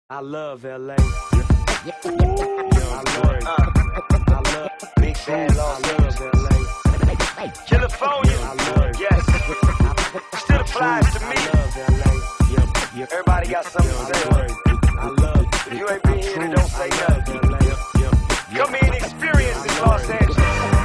I love LA. I love Big Bad Los Angeles. California, yes, still applies to me. Everybody got something to say. If you ain't been here, then don't say nothing. Come here and experience this Los Angeles.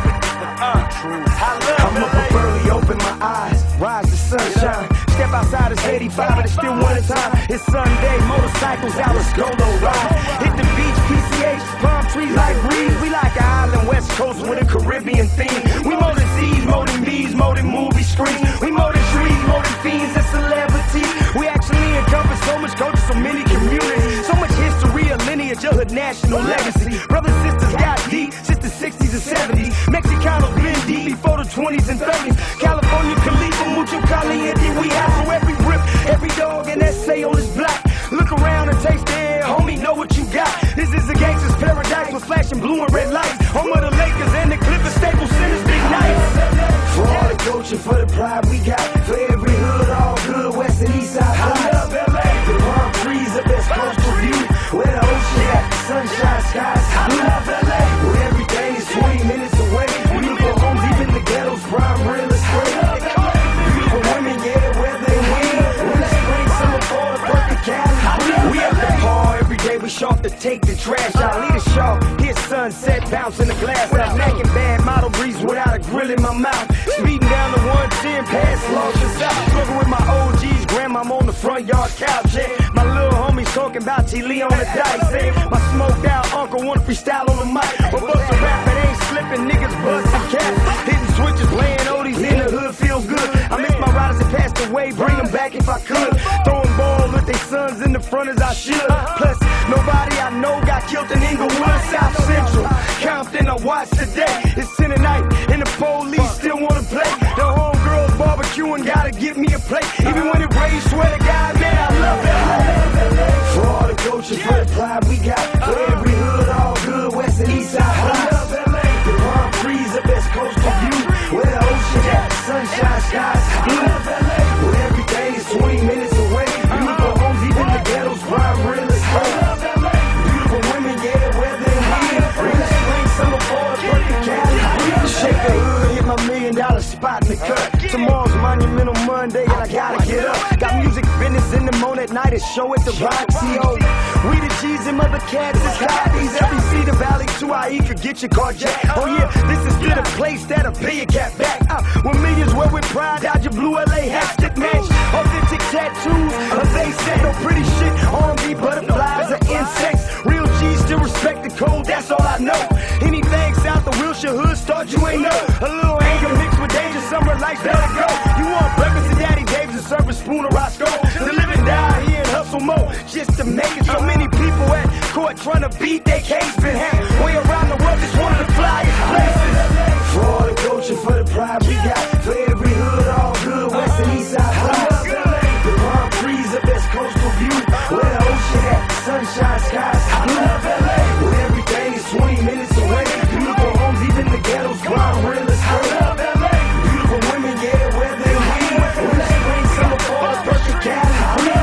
I love I'm up early, open my eyes, rise to sunshine. Step outside, it's 85, but it's still winter time. It's Sunday, motorcycles out, let's go low ride. Hit the beach, PCH, palm trees like breeze. We like an island West Coast with a Caribbean theme. We more than Z's, more than B's, more than movie screens. We more than trees, more than fiends and celebrities. We actually encompass so much culture, so many communities. So much history, a lineage, a hood national legacy. Brothers and sisters got deep since the 60s and 70s. Mexicanos been deep before the 20s and 30s. California, Khalifa, mucho caliente. We have for every rip, every dog, and essay on this block. Look around and taste the air, homie, know what you got. This is a gangster's paradise with flashing blue and red lights. Home of the Lakers and the Clippers, Staples Center's big nights. For all the culture, for the pride we got. For every hood, all good, west and east side. I love LA. The palm trees, the best coastal view. Where the ocean at, sunshine, skies. I love LA. Where everything is 20 minutes away. Beautiful homes, even the ghettos, prime real estate. Beautiful women, yeah, weather and wind. Winter, spring, summer, fall, the perfect Cali. We at the bar every day, we sharp to take the trash out. Lead a sharp, hear sunset, bouncing the glass out. Mackin' bad model breeze without a grill in my mouth. Speeding down the 110 past Lost and South. Smoking with my OGs, grandmama on the front yard couch. Yeah. My little homies talking about T-Lee on the dice. Yeah. My smoked out uncle wanna freestyle on the mic. But bust a rap, it ain't slipping, niggas bustin' caps. Hitting switches, laying oldies in the hood, feels good. I miss my riders that passed away, bring them back if I could. Throwing balls with their sons in the front as I should. Plus, nobody I know got killed in Inglewood, South Central. Compton, I watch today. It's 10 at night, and the police still wanna play. The homegirls barbecuing, gotta give me a plate. Even when it rains, swear to God, man, I love LA. For all the culture, for the pride we got. For every hood, all good, west and east side. I love LA. The palm trees, the best coastal view. Where the ocean at, sunshine, skies blue. Where everything is 20 minutes away. Beautiful homes, even the ghettos, prime real estate. Beautiful women, yeah, weather and wind. Winter, spring, summer, fall, perfect Cali. Shake the hood, hit my $1 million spot in the cut. Tomorrow's Monumental Monday and I gotta get up. Got music business in the morning, at night, a show at the Roxy. Oh, we the G's and mother cats and Scotties. LBC, the Valley, 2IE could get your car jacked. Oh yeah, this is to the place that'll pay your cat back. With millions, wear with pride, Dodger blue LA hat stick match. Authentic tattoos, a face set, no pretty shit. R&B butterflies or insects. Real G's still respect the code, that's all I know. Anything south of Wilshire hood, start you ain't know. A little anger mixed with danger, summer lights better go. You want breakfast to Daddy Dave's and serve a spoon of Roscoe. To live and die here and hustle more, just to make it. So many people at court trying to beat their case. Been halfway around the world, just one of the flyest places. For all the culture, for the pride we got. For every hood, all good, west and east side. I love LA. The palm trees, the best coastal view. Where the ocean at, sunshine, skies blue. Where everything is 20 minutes away. Beautiful homes, even the ghettos, prime real estate. Beautiful women, yeah, weather and wind. Winter, spring, summer, fall, the perfect Cali.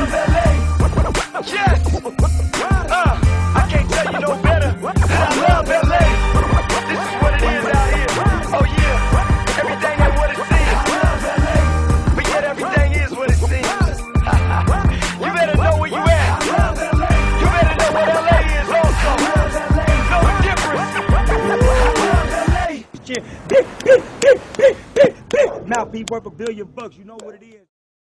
Yes! I can't tell you no better. I love LA. This is what it is out here. Oh yeah, everything ain't what it seems. I love LA. But yet everything is what it seems. You better know where you at. I love LA. You better know what LA is also. I love LA. Know the difference. I love LA. Mouthpiece worth $1 billion. You know what it is.